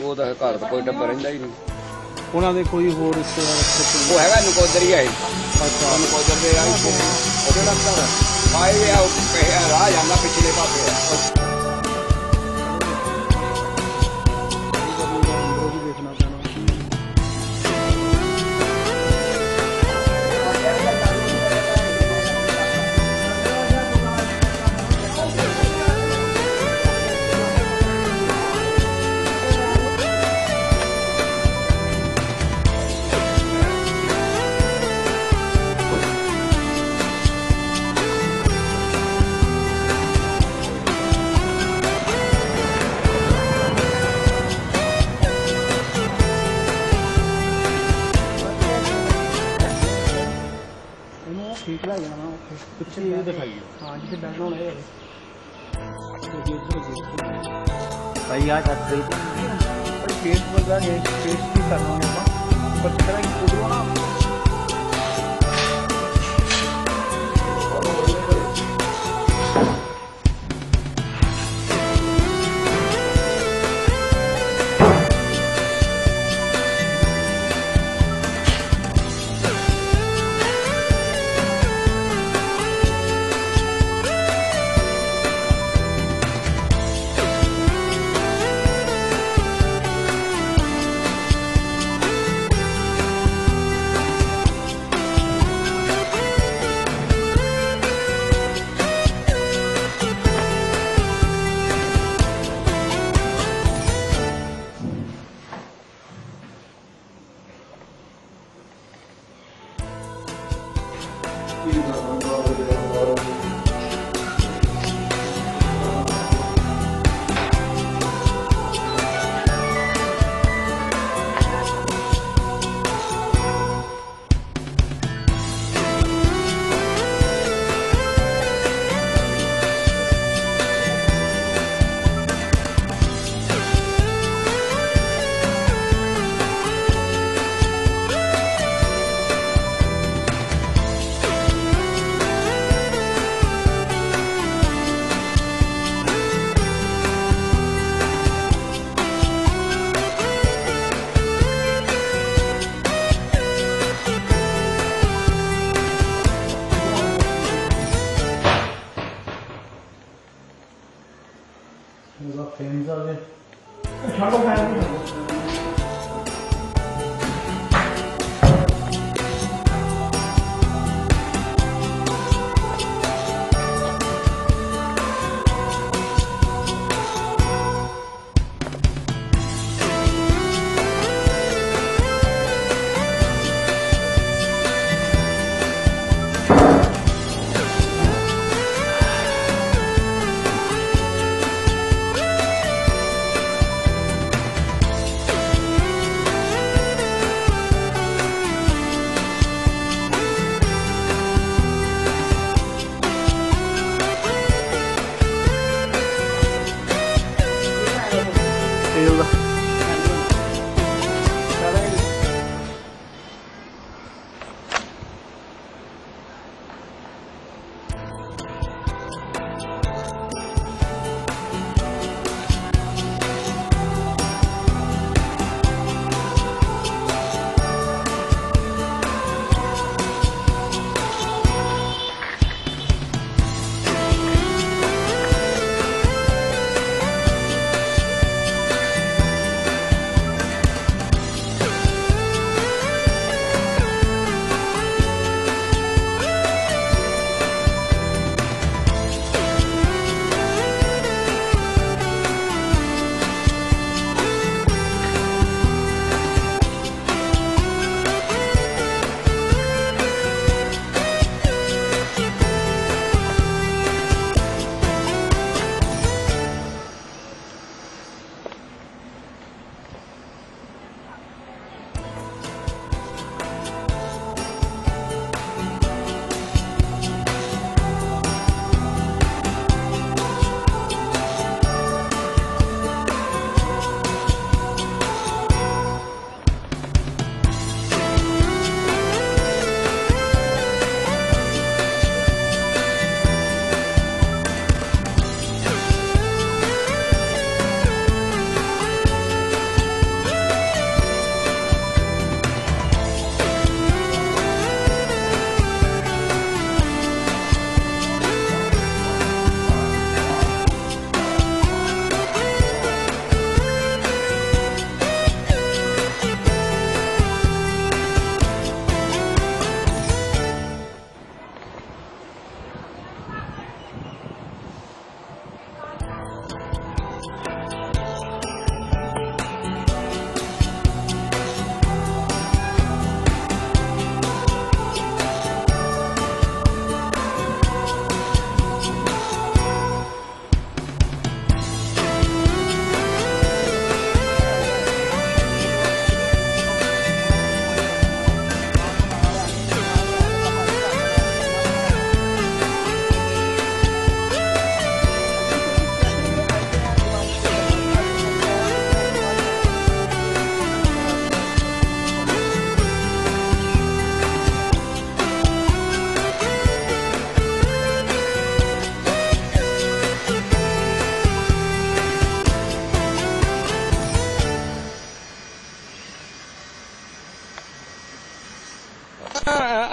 ਉਹ ਤਾਂ ਘਰ ਤਾਂ ਕੋਈ ਟੱਬਰ ਰਹਿੰਦਾ ਹੀ ਨਹੀਂ। ਉਹਨਾਂ ਦੇ ਕੋਈ ਹੋਰ ਰਿਸ਼ਤੇਦਾਰ? ਉਹ ਹੈਗਾ ਨਕੋਦਰ ਹੀ ਹੈ। ਅੱਛਾ, ਨਕੋਦਰ ਦੇ ਉਹ ਜਿਹੜਾ ਘਰ ਆਏ ਆ ਉਹ ਰਾਹ ਜਾਂਦਾ ਪਿਛਲੇ ਪਾਸੇ ਆ। ठीक लग जाना पिछले ये दिखाइए। हाँ जिसे बैठना होना है भाई आज आप फेस वगैरह फेस भी करना होगा पर तरह की फोटो ना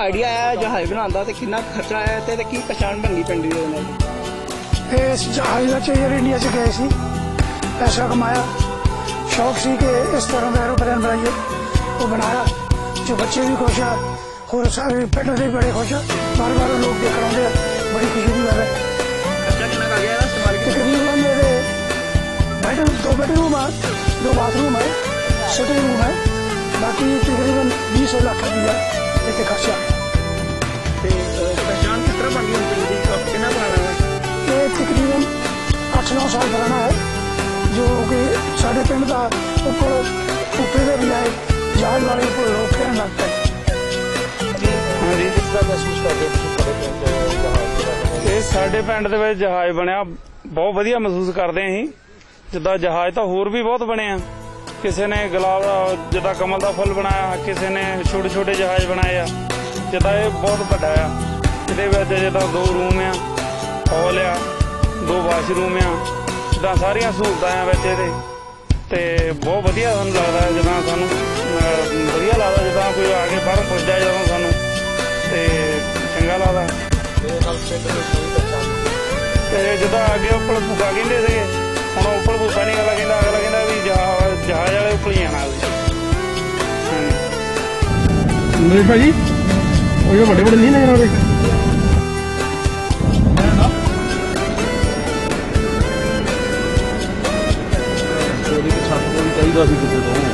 ਆਈਡੀਆ ਆਇਆ ਜਹਾਜ਼ ਬਣਾਉਣ ਦਾ ਤੇ ਕਿੰਨਾ ਖਰਚਾ ਆਇਆ ਤੇ ਕੀ ਪਛਾਣ ਬਣੀ ਪਿੰਡ ਦੀ ਉਹਨਾਂ ਦੀ? ਇਸ ਜਹਾਜ਼ ਵਿੱਚ 에ਅਰ ਇੰਡੀਆ 'ਚ ਗਏ ਸੀ, ਪੈਸਾ ਕਮਾਇਆ, ਸ਼ੌਕ ਸੀ ਕਿ ਇਸ ਤਰ੍ਹਾਂ ਦਾ ਐਰੋਪਲੇਨ ਬਣਾਈਏ, ਉਹ ਬਣਾਇਆ। ਜੋ ਬੱਚੇ ਵੀ ਖੁਸ਼ ਆ, ਹੋਰ ਸਾਰੇ ਪਿੰਡ ਦੇ ਬੜੇ ਖੁਸ਼ ਆ, ਬਾਰ-ਬਾਰ ਲੋਕ ਦੇਖਣ ਆਉਂਦੇ ਆ, ਬੜੀ ਖੁਸ਼ੀ ਦੀ ਗੱਲ ਹੈ। ਖਰਚਾ ਕਿੰਨਾ ਕੁ ਆ ਗਿਆ ਇਹਦਾ ਇਸਤੇਮਾਲ ਕੀਤਾ? तकरीबन मेरे दो बेडरूम है, 2 बाथरूम है, सिटिंग रूम है, बाकी तकरीबन 20 लाख रुपया एक खर्चा। ਤੇ ਪਛਾਣ ਕਿਸ ਤਰ੍ਹਾਂ ਬਣ ਗਈ ਹੁਣ ਪਿੰਡ ਦੀ? ਕਿੰਨਾ ਪੁਰਾਣਾ ਹੈ? ये तकरीबन 8-9 साल पुराना है, जो कि साढ़े पिंड का ऊपर उपरे के बजाय जहाज वाले ऊपर लोग कहने लगते हैं। हाँ जी, किस तरह महसूस करते हो जहाज? ਇਹ ਸਾਡੇ ਪਿੰਡ ਦੇ ਵਿੱਚ ਜਹਾਜ਼ ਬਣਿਆ, ਬਹੁਤ ਵਧੀਆ ਮਹਿਸੂਸ ਕਰਦੇ ਅਸੀਂ। ਜਿੱਦਾਂ ਜਹਾਜ਼ ਤਾਂ ਹੋਰ ਵੀ ਬਹੁਤ ਬਣੇ ਆ, ਕਿਸੇ ਨੇ ਗੁਲਾਬ ਦਾ ਜਿੱਦਾਂ ਕਮਲ ਦਾ ਫੁੱਲ ਬਣਾਇਆ, ਕਿਸੇ ਨੇ ਛੋਟੇ ਛੋਟੇ ਜਹਾਜ਼ ਬਣਾਏ ਆ। ਜਿੱਦਾਂ ਇਹ ਬਹੁਤ ਵੱਡਾ ਆ, ਇਹਦੇ ਵਿੱਚ ਜਿੱਦਾਂ 2 ਰੂਮ ਆ, ਹਾਲ ਆ, 2 ਵਾਸ਼ਰੂਮ ਆ, ਜਿੱਦਾਂ ਸਾਰੀਆਂ ਸਹੂਲਤਾਂ ਆ ਵਿੱਚ ਇਹਦੇ। ਤੇ ਬਹੁਤ ਵਧੀਆ ਸਾਨੂੰ ਲੱਗਦਾ, ਜਿੱਦਾਂ ਸਾਨੂੰ ਵਧੀਆ ਲੱਗਦਾ, ਜਿੱਦਾਂ ਕੋਈ ਆ ਕੇ ਬਾਹਰੋਂ ਪੁੱਛਦਾ ਜਦੋਂ ਸਾਨੂੰ ਤੇ ਚੰਗਾ ਲੱਗਦਾ। ਤੇ ਜਿੱਦਾਂ ਅੱਗੇ ਉੱਪਰ ਭੁੱਖਾ ਕਹਿੰਦੇ ਸੀਗੇ, ਹੁਣ ਉੱਪਰ ਭੁੱਖਾ ਨਹੀਂ, ਅਗਲਾ ਕਹਿੰਦਾ ਵੀ ਜਹਾਜ਼ ਵਾਲੇ ਉੱਪਰ ਹੀ ਆਣਾ। ਮੇਰੇ ਭਾਜੀ ਉਹ ਜੋ ਵੱਡੇ ਵੱਡੇ ਨਹੀਂ ਨਜ਼ਰ ਆਉਂਦੇ, ਚੋਰੀ ਛੱਤ ਕੋਈ ਚਾਹੀਦਾ ਸੀ ਕਿਸੇ ਤੋਂ।